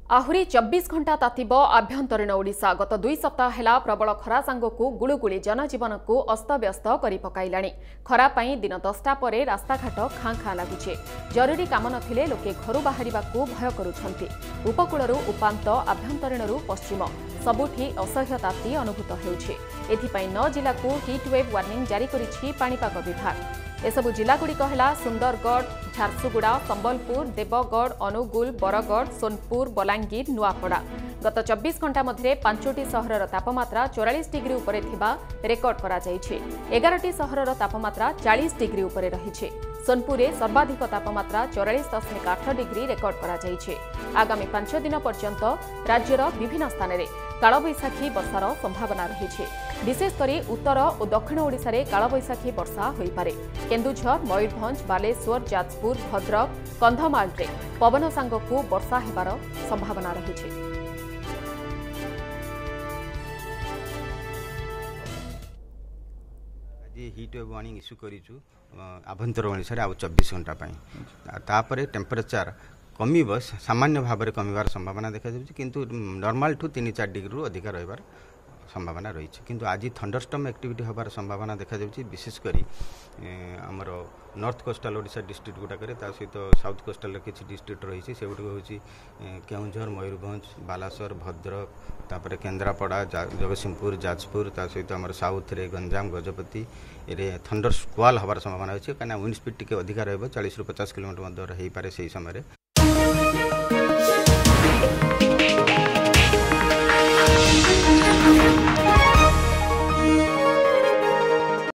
आहुरी 24 घंटा तातिब आभ्यंतरीण ओडिशा गत 2 सप्ताह हेला प्रबल खरा सांगकु गुळुगुळी जनजीवन को अस्तव्यस्त करि पकाइलाणी। खरा पई दिन 10टा परे रास्ताघाट खाँ खाँ लागुचे। जरूरी काम नथिले लोके घरु बाहरिबाकू भय करुछंती। उपकूलरू उपांत आभ्यंतरीणरू पश्चिम सबुठी असह्य ताती अनुभूत हेउछे। एथिपई 9 जिल्लाकू हिटवेव वार्निंग जारी करिछि पाणीपाग विभाग। एसबु जिलागुड़िक है सुंदरगढ़, झारसुगुड़ा, संबलपुर, देवगढ़, अनुगुल, बरगढ़, सोनपुर, बलांगीर, नुआपड़ा। गत 24 घंटा मध्य 5टी सहरर तापमात्रा 44 डिग्री उपरे थिबा रेकर्ड करा जायछि। 11टी सहरर तापमात्रा 40 डिग्री उपरे रहिछि। सोनपुर में सर्वाधिक तापमात्रा 44.8 डिग्री रेकर्ड करा जायछि। आगामी 5 दिन पर्यंत राज्यर विभिन्न स्थान में कालबैशाखी वर्षार संभावना रही। विशेषकर उत्तर और दक्षिण ओडिशा रे कालबैशाखी वर्षा होई पारे। केन्दुझर, मयूरभंज, बालेश्वर, जाजपुर, भद्रक, कंधमाल रे पवन सांगकू वर्षा हेबार संभावना रही। हिटवेव वार्निंग इश्यू करूँ आभ्यंतर ओडिशा रे 24 घंटा तापर टेम्परेचर कमिब सामान्य भाव में कमिबार संभावना देखा किंतु नॉर्मल ठू 3-4 डिग्री अधिक रहिबार संभावना रही। किंतु आज थंडरस्टॉर्म एक्टिविटी होबार संभावना देखा विशेषकर आमर नॉर्थ कोस्टल ओडिशा डिस्ट्रिक्ट गुड़ाक सहित साउथ कोस्टल किसी डिस्ट्रिक्ट रही से गुड़िक हूँ केउंझर, मयूरभंज, बालासोर, भद्रक, तापर केन्द्रापड़ा, जगतसिंहपुर, जाजपुर, सहित आम साउथ रे गंजाम, गजपति रे थंडर स्क्वाल हबार संभावना अच्छी कहीं विंड स्पीड टी अधिक रही 40 ରୁ 50 किलोमीटर हो पारे से समय।